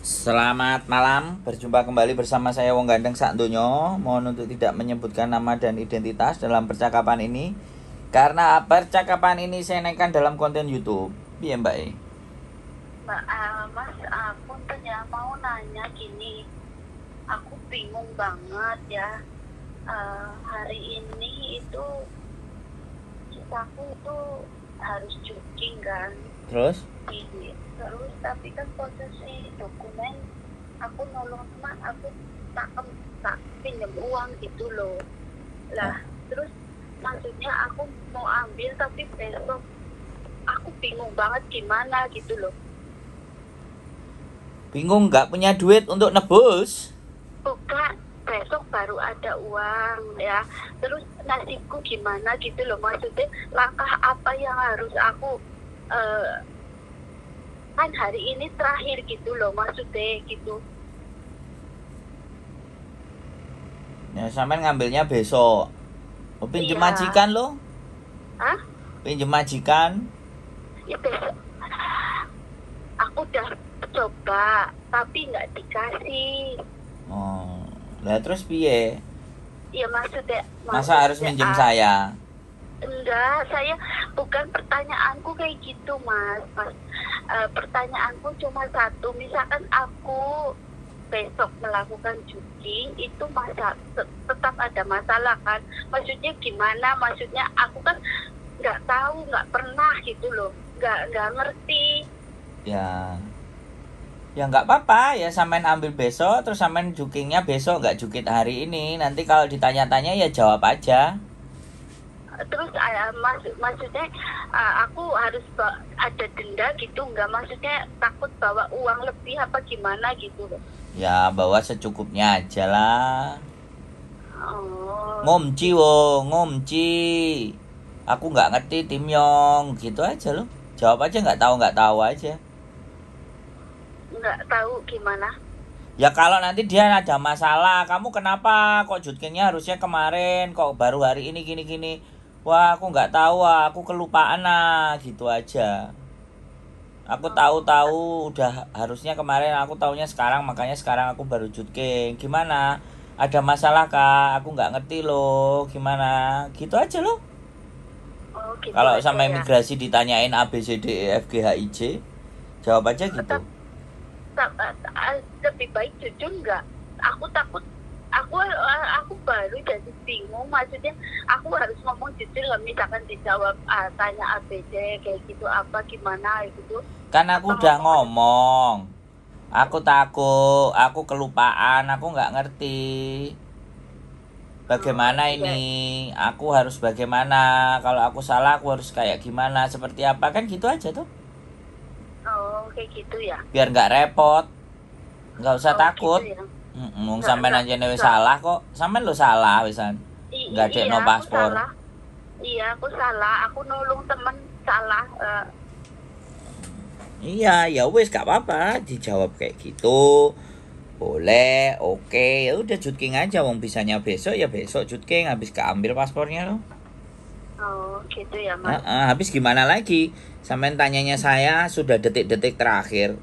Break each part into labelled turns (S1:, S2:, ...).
S1: Selamat malam, berjumpa kembali bersama saya Wong Gandeng Sak Donya. Mohon untuk tidak menyebutkan nama dan identitas dalam percakapan ini, karena percakapan ini saya naikkan dalam konten YouTube. Iya Mbak E?
S2: Mas, aku mau nanya gini. Aku bingung banget ya. Hari ini itu aku itu harus jogging kan.
S1: Terus?
S2: Terus tapi kan posisi dokumen aku nolong teman, aku tak pinjam uang gitu loh. Lah, terus maksudnya aku mau ambil tapi besok aku bingung banget gimana gitu loh.
S1: Bingung nggak punya duit untuk nebus?
S2: Bukan, besok baru ada uang ya. Terus nasibku gimana gitu loh, maksudnya langkah apa yang harus aku kan hari ini terakhir gitu loh, maksudnya gitu.
S1: Ya sampean ngambilnya besok. Pinjem
S2: Iya.
S1: majikan lo?
S2: Hah?
S1: Pinjem majikan?
S2: Ya besok. Aku udah coba tapi nggak dikasih.
S1: Oh, lah terus piye?
S2: Ya maksudnya
S1: Masa harus minjem saya?
S2: Enggak, saya bukan, pertanyaanku kayak gitu mas. Pertanyaanku cuma satu, misalkan aku besok melakukan jogging itu tetap ada masalah kan? Maksudnya gimana? Maksudnya aku kan nggak tahu, nggak pernah gitu loh, nggak ngerti.
S1: Ya nggak apa-apa ya, sampean ambil besok, terus sampean joggingnya besok, nggak jogging hari ini. Nanti kalau ditanya-tanya ya jawab aja.
S2: Terus maksudnya aku harus ada denda gitu nggak? Maksudnya takut bawa uang lebih apa gimana gitu loh.
S1: Ya bawa secukupnya aja lah.
S2: Oh.
S1: Ngomci wo, ngomci. Aku nggak ngerti timyong, gitu aja loh. Jawab aja nggak tahu aja.
S2: Nggak tahu gimana?
S1: Ya kalau nanti dia ada masalah, kamu kenapa kok joggingnya harusnya kemarin, kok baru hari ini gini-gini. Wah aku nggak tahu, aku kelupaan gitu aja. Aku tahu udah harusnya kemarin, aku taunya sekarang, makanya sekarang aku baru jogging. Gimana? Ada masalah kak? Aku nggak ngerti loh. Gimana? Gitu aja loh.
S2: Oh, gitu
S1: Kalau
S2: aja
S1: sama
S2: ya.
S1: imigrasi ditanyain A B C D E F G H I J, jawab aja gitu.
S2: Lebih baik jujur nggak? Aku takut, aku baru jadi bingung. Maksudnya aku harus ngomong jujur nggak? Misalkan dijawab tanya ABC kayak gitu apa gimana gitu.
S1: Kan aku udah ngomong, aku takut, aku kelupaan, aku nggak ngerti bagaimana ini, aku harus bagaimana, kalau aku salah aku harus kayak gimana, seperti apa, kan gitu aja tuh.
S2: Oh kayak gitu ya.
S1: Biar nggak repot, nggak usah takut.
S2: Gitu ya.
S1: Sampean aja nih salah kok, sampean lo salah wisan. Nggak ada no paspor.
S2: Iya aku salah, aku nolong temen salah.
S1: Iya, ya wes gak apa-apa, dijawab kayak gitu. Boleh, oke, ya udah jogging aja, wong bisanya besok ya besok jogging, habis keambil paspornya loh.
S2: Oh gitu ya mas.
S1: Habis gimana lagi? Sampean tanyanya saya sudah detik-detik terakhir.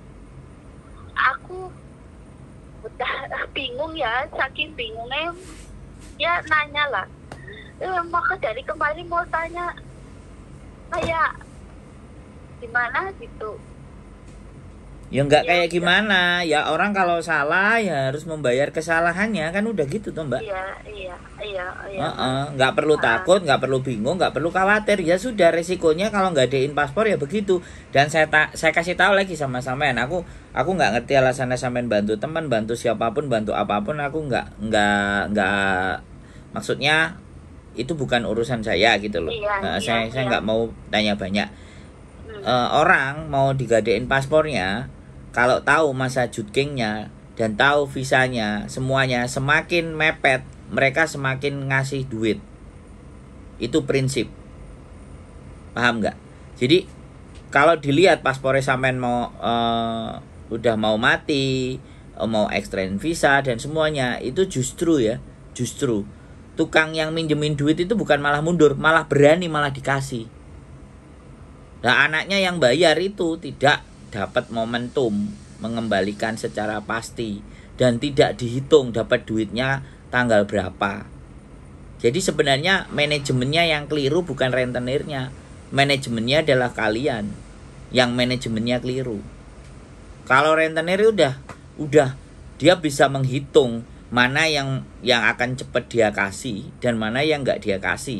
S2: Aku udah bingung ya, saking bingungnya ya nanya lah. Maka dari kemarin mau tanya kayak gimana gitu.
S1: Ya nggak kayak gimana, ya orang kalau salah ya harus membayar kesalahannya, kan udah gitu tuh mbak.
S2: Iya.
S1: Nggak perlu takut, nggak perlu bingung, nggak perlu khawatir, ya sudah resikonya kalau nggak dein paspor ya begitu. Dan saya kasih tahu lagi sama sampean, aku nggak ngerti alasannya sampean bantu teman, bantu siapapun, bantu apapun, aku nggak maksudnya itu bukan urusan saya gitu loh. Saya nggak mau tanya banyak. Orang mau digadein paspornya, kalau tahu masa joggingnya dan tahu visanya, semuanya semakin mepet, mereka semakin ngasih duit. Itu prinsip. Paham nggak? Jadi kalau dilihat paspornya sampean mau udah mau mati, mau extend visa dan semuanya, itu justru tukang yang minjemin duit itu bukan malah mundur, malah berani, malah dikasih. Nah anaknya yang bayar itu tidak dapat momentum, mengembalikan secara pasti dan tidak dihitung dapat duitnya tanggal berapa. Jadi sebenarnya manajemennya yang keliru, bukan rentenirnya. Manajemennya adalah kalian yang manajemennya keliru. Kalau rentenir udah dia bisa menghitung mana yang akan cepat dia kasih dan mana yang nggak dia kasih.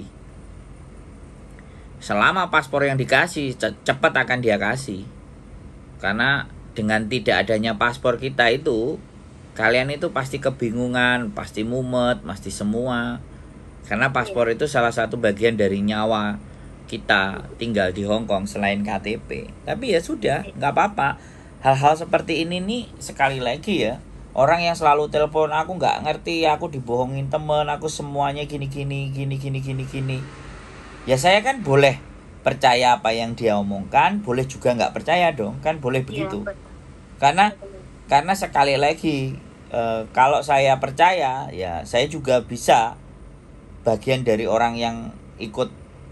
S1: Selama paspor yang dikasih cepat akan dia kasih. Karena dengan tidak adanya paspor kita itu, kalian itu pasti kebingungan, pasti mumet, pasti semua. Karena paspor itu salah satu bagian dari nyawa kita tinggal di Hong Kong selain KTP. Tapi ya sudah, nggak apa-apa. Hal-hal seperti ini nih, sekali lagi ya, orang yang selalu telepon aku nggak ngerti, aku dibohongin temen, aku semuanya gini. Ya saya kan boleh percaya apa yang dia omongkan, boleh juga nggak percaya dong, kan boleh begitu. Karena sekali lagi, kalau saya percaya, ya saya juga bisa bagian dari orang yang ikut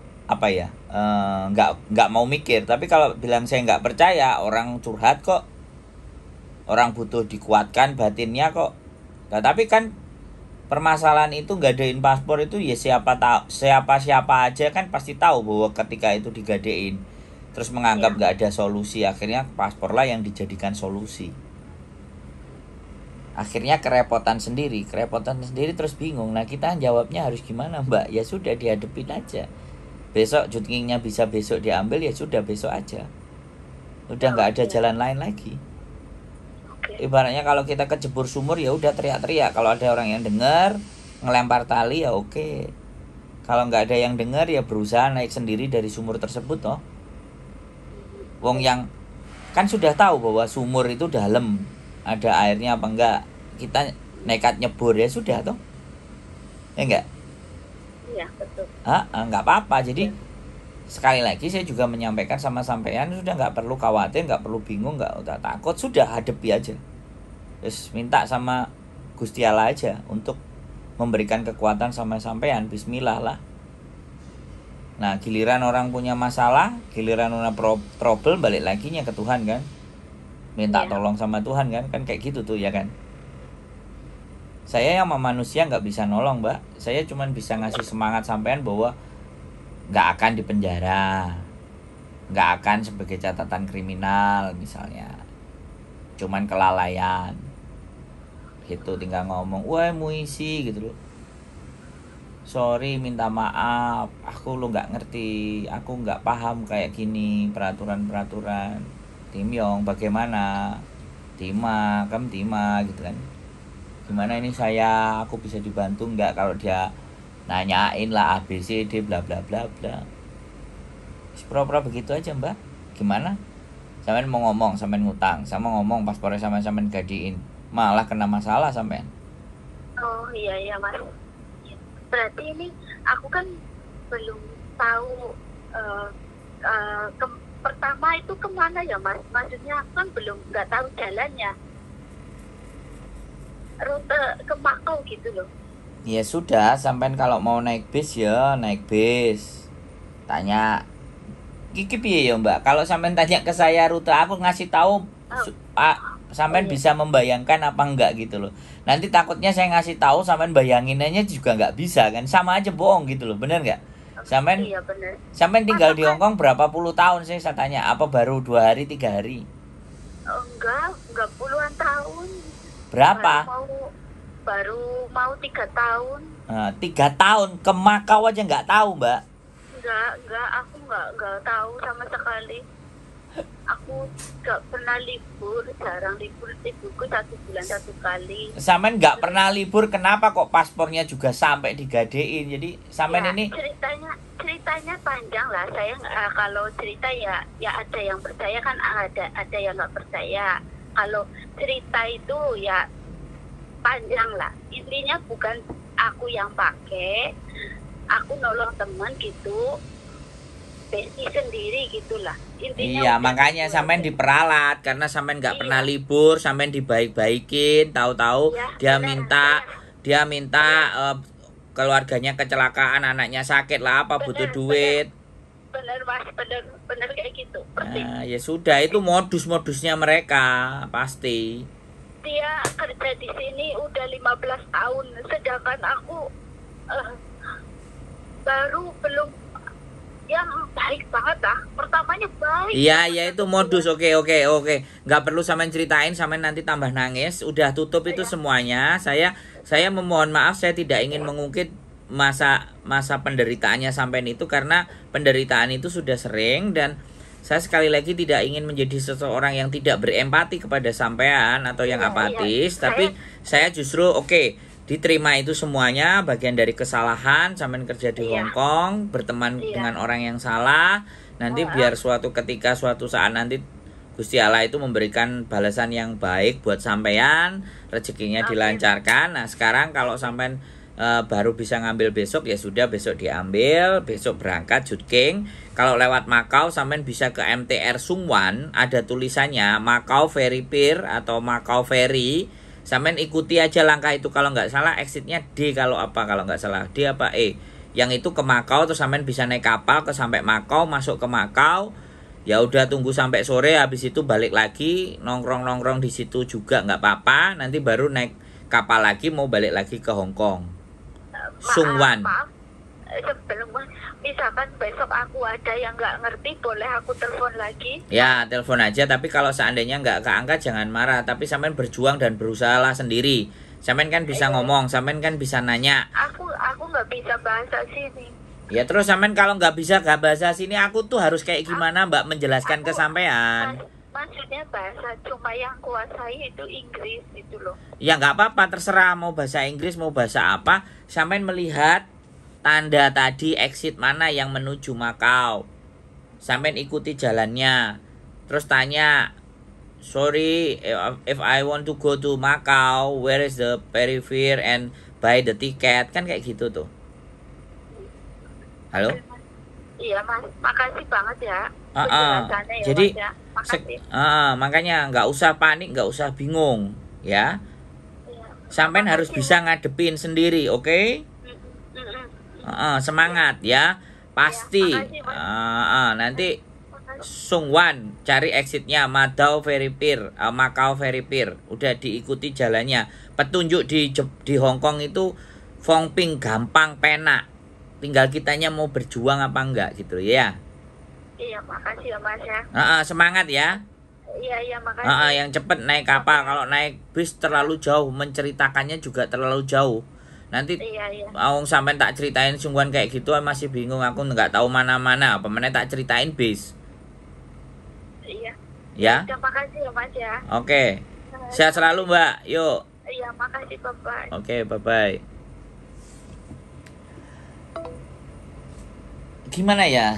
S1: nggak mau mikir. Tapi kalau bilang saya nggak percaya, orang curhat kok, orang butuh dikuatkan batinnya kok. Nah, tapi kan permasalahan itu gadein paspor itu ya siapa aja kan pasti tahu bahwa ketika itu digadein terus menganggap nggak ada solusi, akhirnya paspor lah yang dijadikan solusi. Akhirnya kerepotan sendiri terus bingung. Nah kita jawabnya harus gimana, Mbak? Ya sudah, dihadepin aja. Besok cutinya bisa besok diambil, ya sudah besok aja. Udah nggak ada jalan lain lagi. Ibaratnya kalau kita kejebur sumur ya udah teriak-teriak. Kalau ada orang yang dengar, ngelempar tali ya oke. Kalau nggak ada yang dengar ya berusaha naik sendiri dari sumur tersebut toh. Wong yang kan sudah tahu bahwa sumur itu dalam, ada airnya apa enggak, kita nekat nyebur ya sudah toh. Ya enggak?
S2: Iya, betul.
S1: Enggak apa-apa. Jadi sekali lagi saya juga menyampaikan sama sampean, sudah nggak perlu khawatir, nggak perlu bingung, nggak usah takut, sudah hadapi aja. Terus minta sama Gusti Allah aja untuk memberikan kekuatan sama sampean, bismillah lah. Nah giliran orang punya masalah, giliran orang trouble, balik laginya ke Tuhan kan, minta tolong sama Tuhan kan kayak gitu tuh ya kan. Saya yang manusia nggak bisa nolong, Mbak. Saya cuma bisa ngasih semangat sampean bahwa nggak akan dipenjara, nggak akan sebagai catatan kriminal misalnya, cuman kelalaian gitu, tinggal ngomong, wah muisi gitu loh, sorry minta maaf, aku lo nggak ngerti, aku nggak paham kayak gini peraturan Timyong bagaimana, Tima gitu kan, gimana ini aku bisa dibantu nggak? Kalau dia nanyain lah ABCD bla bla bla bla, pura-pura begitu aja, Mbak. Gimana? Sampean mau ngomong, sampean ngutang, sama ngomong paspornya sampean gadiin, malah kena masalah sampean.
S2: Oh iya Mas. Berarti ini aku kan belum tahu pertama itu kemana ya Mas? Maksudnya aku kan belum nggak tahu jalannya, rute ke Makau gitu loh.
S1: Ya sudah, sampean kalau mau naik bis ya naik bis. Tanya, Kiki piye ya Mbak? Kalau sampean tanya ke saya rute, aku ngasih tahu, sampean bisa membayangkan apa enggak gitu loh. Nanti takutnya saya ngasih tahu sampean bayanginnya juga nggak bisa kan, sama aja bohong gitu loh, bener nggak? Sampean,
S2: iya, bener.
S1: Sampean tinggal di Hong Kong berapa puluh tahun saya tanya, apa baru 2 hari 3 hari?
S2: Enggak puluhan tahun.
S1: Berapa?
S2: Baru mau 3 tahun.
S1: 3 tahun ke Makau aja nggak tahu, Mbak?
S2: Enggak, aku nggak tahu sama sekali. Aku nggak pernah libur, jarang liburku 1 bulan 1 kali.
S1: Sampean nggak pernah libur, kenapa kok paspornya juga sampai digadein? Jadi sampean ini
S2: ceritanya panjang lah. Saya kalau cerita ya ada yang percaya kan, ada yang nggak percaya. Kalau cerita itu ya panjang lah. Intinya bukan aku yang pakai, aku nolong teman gitu, besi sendiri gitulah. Intinya
S1: iya, makanya sampean diperalat karena sampean nggak pernah libur, sampean dibaik-baikin, tahu-tahu dia minta keluarganya kecelakaan, anaknya sakit lah apa, butuh duit.
S2: benar mas, benar kayak gitu. Persis.
S1: Nah, ya sudah, itu modus-modusnya mereka pasti.
S2: Dia kerja di sini udah 15 tahun, sedangkan aku baru belum yang baik banget lah. Pertamanya baik.
S1: Iya, ya itu modus. Oke. Nggak perlu sampean ceritain, sampean nanti tambah nangis. Udah tutup itu
S2: Iya.
S1: semuanya. Saya memohon maaf, saya tidak ingin mengungkit masa penderitaannya sampean itu, karena penderitaan itu sudah sering, dan saya sekali lagi tidak ingin menjadi seseorang yang tidak berempati kepada sampean atau yang
S2: Iya,
S1: apatis,
S2: iya.
S1: tapi saya justru diterima itu semuanya bagian dari kesalahan. Sampean kerja di
S2: Iya.
S1: Hong Kong, berteman
S2: Iya.
S1: dengan orang yang salah. Nanti biar suatu ketika, suatu saat nanti Gusti Allah itu memberikan balasan yang baik buat sampean, rezekinya
S2: Amin.
S1: dilancarkan. Nah, sekarang kalau sampean baru bisa ngambil besok, ya sudah, besok diambil, besok berangkat Jutking. Kalau lewat Macau, sampean bisa ke MTR Sungwan, ada tulisannya Macau Ferry Pier atau Macau Ferry. Sampean ikuti aja langkah itu, kalau nggak salah exitnya D, kalau nggak salah D apa E, yang itu ke Macau. Terus sampean bisa naik kapal ke sampai Macau, masuk ke Macau. Ya udah, tunggu sampai sore, habis itu balik lagi, nongkrong di situ juga nggak apa-apa. Nanti baru naik kapal lagi, mau balik lagi ke Hong Kong. Sungwan.
S2: Maaf, sebelum misalkan besok aku ada yang nggak ngerti, boleh aku telepon lagi?
S1: Ya, telepon aja. Tapi kalau seandainya nggak keangkat, jangan marah. Tapi sampean berjuang dan berusaha lah sendiri. Sampean kan bisa ngomong, sampean kan bisa nanya.
S2: Aku nggak bisa bahasa sini.
S1: Ya terus sampean kalau nggak bisa bahasa sini, aku tuh harus kayak gimana Mbak menjelaskan ke sampean?
S2: Maksudnya bahasa cuma yang kuasai itu Inggris itu loh.
S1: Ya nggak apa-apa, terserah mau bahasa Inggris mau bahasa apa. Sampean melihat tanda tadi exit mana yang menuju Macau, sampean ikuti jalannya. Terus tanya, sorry, if I want to go to Macau, where is the ferry pier and buy the ticket? Kan kayak gitu tuh. Halo?
S2: Iya mas, makasih banget ya penjelasannya ya.
S1: Jadi
S2: mas, ya. Makasih.
S1: Makanya nggak usah panik, nggak usah bingung ya.
S2: Iya.
S1: Sampean harus
S2: Makasih.
S1: bisa ngadepin sendiri, oke? Semangat ya, pasti.
S2: Ya, makasih,
S1: Nanti Sungwan cari exitnya Macau Ferry Pier, Macau Ferry Pier. Udah diikuti jalannya. Petunjuk di Hong Kong itu Fongping gampang, penak. Tinggal kitanya mau berjuang apa enggak gitu ya.
S2: Iya, makasih ya mas ya.
S1: Semangat ya.
S2: Iya, makasih.
S1: Yang cepet naik kapal. Kalau naik bis terlalu jauh, menceritakannya juga terlalu jauh. Nanti
S2: Iya.
S1: sampean tak ceritain Sungguhan kayak gitu masih bingung, aku nggak tahu mana-mana. Apa mana tak ceritain bis.
S2: Iya.
S1: Ya.
S2: Terima kasih ya mas ya.
S1: Oke. Sehat selalu Mbak. Yuk.
S2: Iya, makasih bye-bye.
S1: Oke, bye-bye. Gimana ya?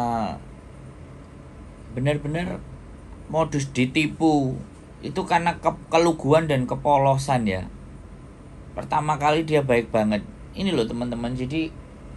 S1: Benar-benar modus ditipu itu karena keluguan dan kepolosan ya. Pertama kali dia baik banget. Ini loh teman-teman. Jadi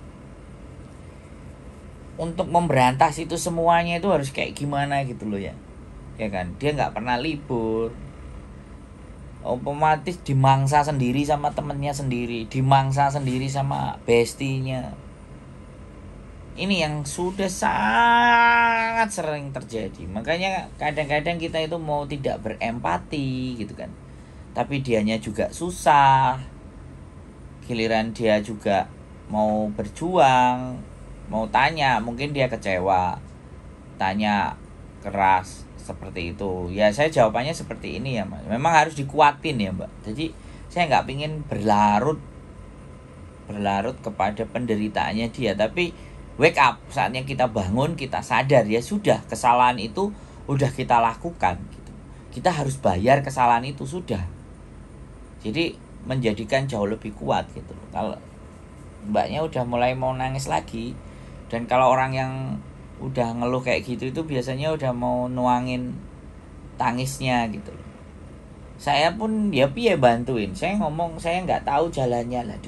S1: untuk memberantas itu semuanya itu harus kayak gimana gitu loh ya. Ya kan? Dia nggak pernah libur. Otomatis dimangsa sendiri sama temennya sendiri, dimangsa sendiri sama bestinya. Ini yang sudah sangat sering terjadi. Makanya kadang-kadang kita itu mau tidak berempati gitu kan. Tapi dianya juga susah. Giliran dia juga mau berjuang, mau tanya, mungkin dia kecewa. Tanya keras seperti itu. Ya saya jawabannya seperti ini ya Mas. Memang harus dikuatin ya Mbak. Jadi saya nggak pingin berlarut kepada penderitaannya dia. Tapi wake up, saatnya kita bangun, kita sadar ya sudah, kesalahan itu udah kita lakukan gitu. Kita harus bayar kesalahan itu sudah. Jadi menjadikan jauh lebih kuat gitu. Kalau mbaknya udah mulai mau nangis lagi, dan kalau orang yang udah ngeluh kayak gitu itu biasanya udah mau nuangin tangisnya gitu. Saya pun ya piye bantuin. Saya ngomong saya nggak tahu jalannya lah,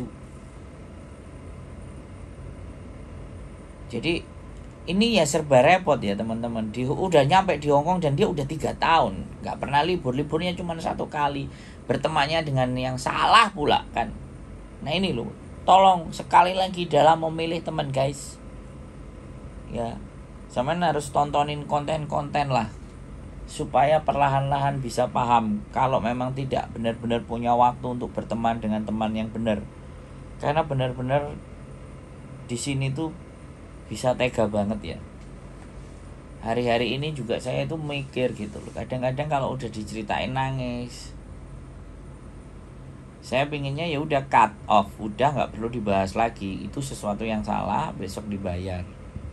S1: Jadi ini ya serba repot ya teman-teman. Udah nyampe di Hong Kong dan dia udah 3 tahun nggak pernah liburnya cuma 1 kali. Bertemannya dengan yang salah pula kan. Nah ini loh, tolong sekali lagi dalam memilih teman guys. Ya, Sampean harus tontonin konten-konten lah, supaya perlahan-lahan bisa paham. Kalau memang tidak benar-benar punya waktu untuk berteman dengan teman yang benar, karena benar-benar di sini tuh bisa tega banget ya. Hari-hari ini juga saya tuh mikir gitu loh, kadang-kadang kalau udah diceritain nangis. Saya pinginnya ya udah cut off, udah nggak perlu dibahas lagi, itu sesuatu yang salah, besok dibayar.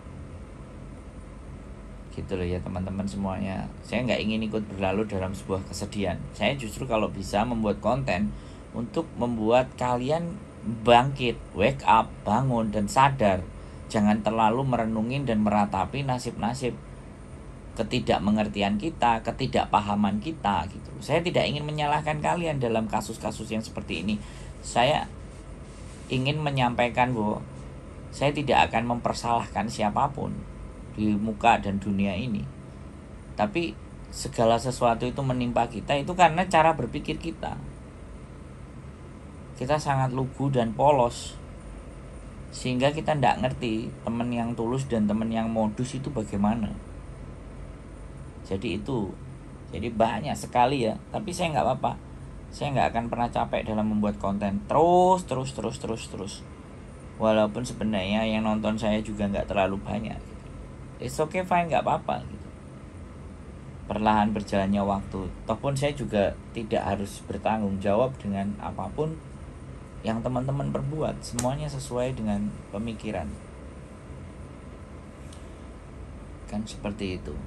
S1: Gitu loh ya teman-teman semuanya. Saya nggak ingin ikut berlalu dalam sebuah kesedihan. Saya justru kalau bisa membuat konten untuk membuat kalian bangkit, wake up, bangun dan sadar. Jangan terlalu merenungin dan meratapi nasib-nasib ketidakmengertian kita, ketidakpahaman kita gitu. Saya tidak ingin menyalahkan kalian dalam kasus-kasus yang seperti ini. Saya ingin menyampaikan bahwa saya tidak akan mempersalahkan siapapun di muka dan dunia ini. Tapi segala sesuatu itu menimpa kita itu karena cara berpikir kita. Kita sangat lugu dan polos, sehingga kita tidak ngerti teman yang tulus dan teman yang modus itu bagaimana. Jadi banyak sekali ya. Tapi saya nggak apa-apa. Saya nggak akan pernah capek dalam membuat konten. Terus. Walaupun sebenarnya yang nonton saya juga nggak terlalu banyak. It's okay, fine, nggak apa-apa gitu. Perlahan berjalannya waktu. Toh pun saya juga tidak harus bertanggung jawab dengan apapun yang teman-teman perbuat. Semuanya sesuai dengan pemikiran. Kan seperti itu.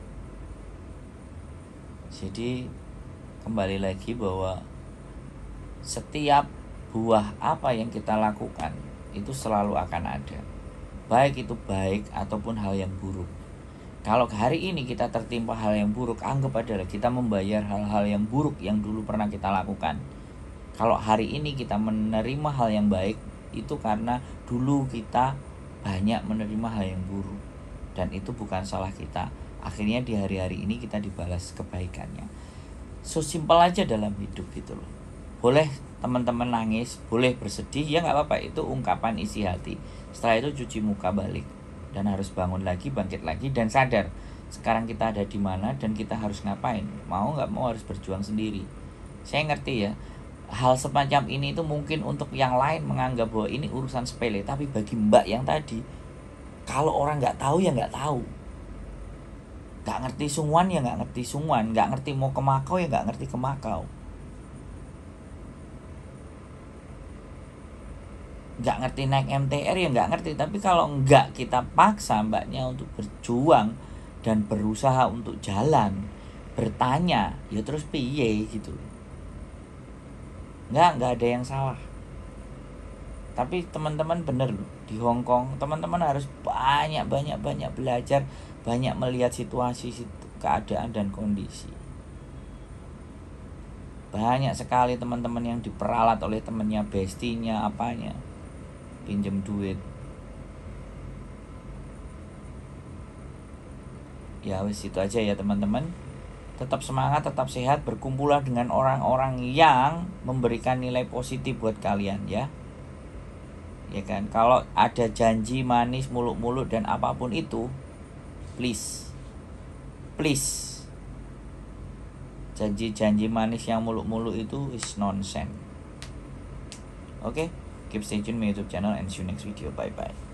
S1: Jadi kembali lagi bahwa setiap buah apa yang kita lakukan itu selalu akan ada, baik itu baik ataupun hal yang buruk. Kalau hari ini kita tertimpa hal yang buruk, anggap adalah kita membayar hal-hal yang buruk yang dulu pernah kita lakukan. Kalau hari ini kita menerima hal yang baik, itu karena dulu kita banyak menerima hal yang buruk, dan itu bukan salah kita. Akhirnya di hari-hari ini kita dibalas kebaikannya. So simple aja dalam hidup gitu loh. Boleh teman-teman nangis, boleh bersedih, ya nggak apa-apa, itu ungkapan isi hati. Setelah itu cuci muka balik dan harus bangun lagi, bangkit lagi dan sadar sekarang kita ada di mana dan kita harus ngapain. Mau nggak mau harus berjuang sendiri. Saya ngerti ya, hal semacam ini itu mungkin untuk yang lain menganggap bahwa ini urusan sepele, tapi bagi mbak yang tadi, kalau orang nggak tahu ya nggak tahu. Gak ngerti sungguhan ya gak ngerti sungguhan, gak ngerti mau ke Makau ya gak ngerti ke Makau, gak ngerti naik MTR ya gak ngerti. Tapi kalau enggak kita paksa mbaknya untuk berjuang dan berusaha untuk jalan, bertanya, ya terus piye gitu. Gak ada yang salah. Tapi teman-teman bener loh, di Hong Kong teman-teman harus banyak belajar, banyak melihat situasi, keadaan dan kondisi. Banyak sekali teman-teman yang diperalat oleh temannya, bestinya, apanya, pinjem duit. Ya wis itu aja ya teman-teman. Tetap semangat, tetap sehat, berkumpullah dengan orang-orang yang memberikan nilai positif buat kalian ya. Ya kan, kalau ada janji manis muluk-muluk dan apapun itu, please janji-janji manis yang muluk-muluk itu is nonsense. Oke, keep stay tune my YouTube channel and see you next video. Bye bye.